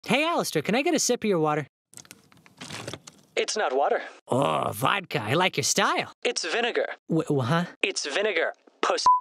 Hey, Alistair, can I get a sip of your water? It's not water. Oh, vodka. I like your style. It's vinegar. Huh? It's vinegar. PUS.